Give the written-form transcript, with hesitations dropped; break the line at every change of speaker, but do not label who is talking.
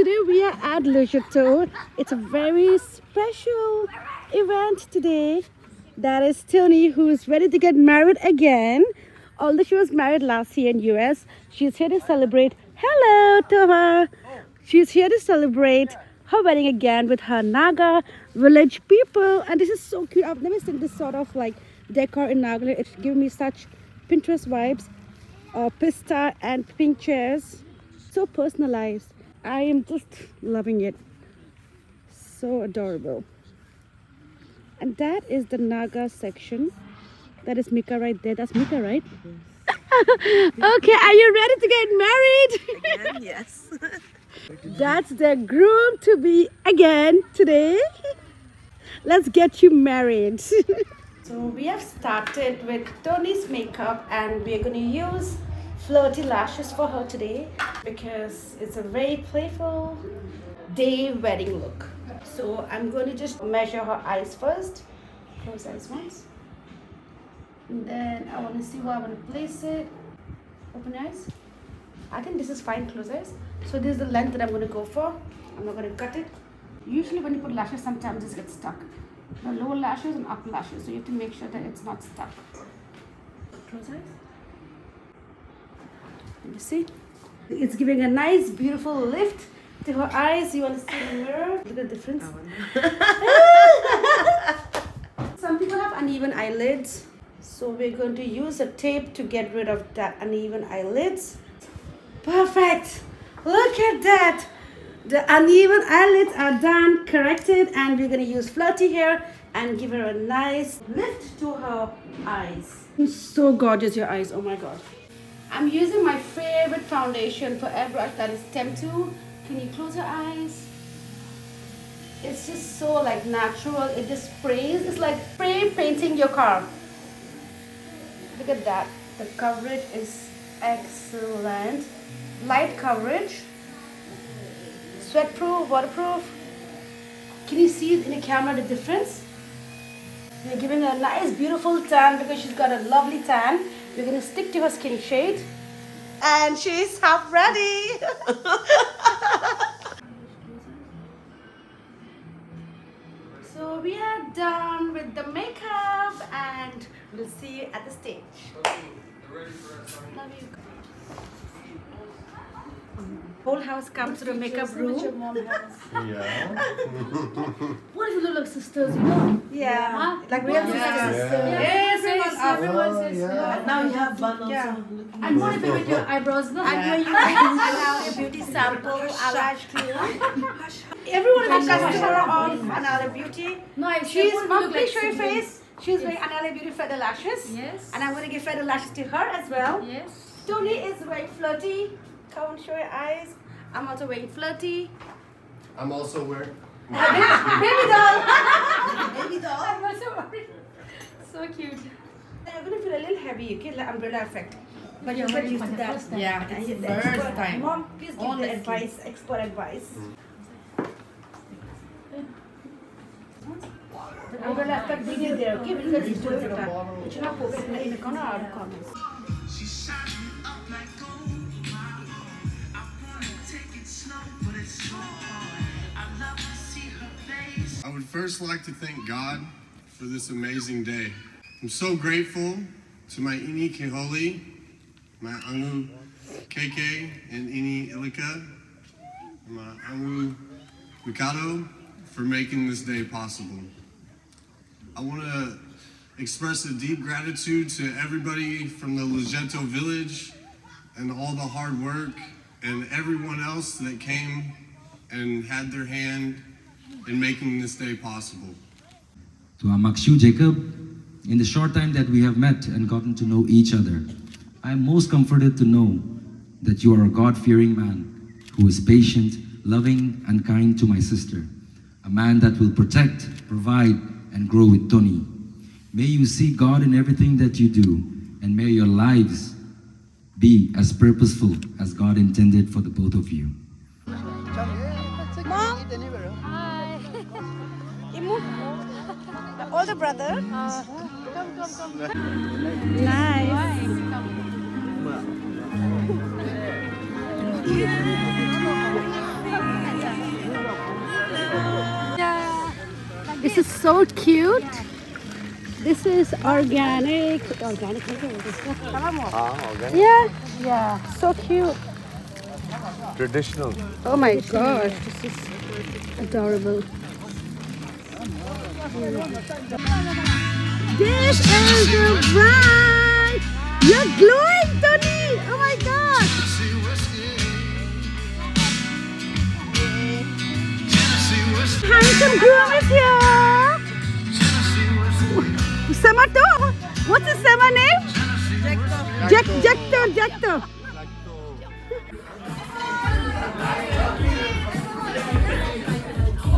today we are at Le Chateau. It's a very special event today. That is Tony, who is ready to get married again. Although she was married last year in US, she's here to celebrate. Hello to her. She's here to celebrate her wedding again with her Naga village people. And this is so cute. I've never seen this sort of like decor in Nagaland. It's giving me such Pinterest vibes. Pista and pink chairs. So personalized. I am just loving it. So adorable. And that is the Naga section. That is Mika right there. That's Mika, right? Okay, are you ready to get married?
Again, yes.
That's the groom to be again today. Let's get you married. So we have started with Tony's makeup and we're going to use flirty lashes for her today because it's a very playful day wedding look. So I'm going to just measure her eyes first. Close eyes once. And then I want to see where I want to place it. Open eyes. I think this is fine. Close eyes. So this is the length that I'm going to go for. I'm not going to cut it. Usually when you put lashes, sometimes this gets stuck. The lower lashes and upper lashes. So you have to make sure that it's not stuck. Close eyes. You see? It's giving a nice, beautiful lift to her eyes. You want to see in the mirror? Look at the difference. Some people have uneven eyelids. So we're going to use a tape to get rid of that uneven eyelids. Perfect! Look at that! The uneven eyelids are done, corrected, and we're going to use flirty hair and give her a nice lift to her eyes. So gorgeous, your eyes. Oh my god. I'm using my favorite foundation for airbrush, that is Tem2. Can you close your eyes? It's just so like natural. It just sprays. It's like spray painting your car. Look at that. The coverage is excellent. Light coverage. Sweat-proof, waterproof. Can you see in the camera the difference? We're giving her a nice beautiful tan because she's got a lovely tan. We're going to stick to her skin shade. And she's half ready. So we are done with the makeup and we'll see you at the stage. Love you. Whole house comes to the makeup room.
Yeah.
What if you look like sisters, you know? Yeah. Huh? Like real sisters.
Yes, everyone's
yeah.
Now you have bun also.
Yeah.
And what if you with your eyebrows? No?
And now a beauty sample, eyelash cream. Everyone is a customer of Anala Beauty.
No,
She's mom, please show your face. She's wearing Anala Beauty feather lashes.
Yes.
And I'm going to give feather lashes to her as well.
Yes.
Tony is wearing flirty. Come and show your eyes. I'm also wearing flirty.
I'm also wearing.
Baby doll. Baby doll.
I'm also worried. So cute.
You're going to feel a little heavy, okay? Like umbrella effect. But you're
You're
not
ready
used
for
to
the
that.
first time.
Yeah,
And
it's
the
first
expert-
time.
Mom, please give the
Honestly.
advice, expert advice. The umbrella effect bring it there, okay? Because it's doing it. You should not post it in the corner or out of comments.
She's shining up like gold. I wanna take it slow, but it's so hard. I love to see her face.
I would first like to thank God for this amazing day. I'm so grateful to my Ini Keholi, my Anu KK, and Ini Ilika, and my Anu Mikado for making this day possible. I want to express a deep gratitude to everybody from the Lejeto village and all the hard work and everyone else that came and had their hand in making this day possible.
To Amakshu Jacob, in the short time that we have met and gotten to know each other, I am most comforted to know that you are a God-fearing man who is patient, loving, and kind to my sister, a man that will protect, provide, and grow with Tony. May you see God in everything that you do, and may your lives be as purposeful as God intended for the both of you.
Mom? Hi. Imu? The older brother? Come. Nice. This is so cute. This is organic. Yeah, yeah, so cute.
Traditional.
Oh my gosh, this is adorable. This is the bride. You're glowing, Tony. Oh my gosh. Handsome groom is here. Summer too. What's his summer name? Jector.